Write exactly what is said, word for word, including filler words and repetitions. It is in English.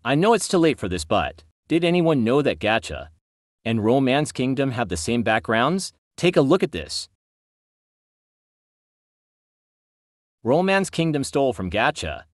I know it's too late for this, but did anyone know that Gacha and Romance Kingdom have the same backgrounds? Take a look at this. Romance Kingdom stole from Gacha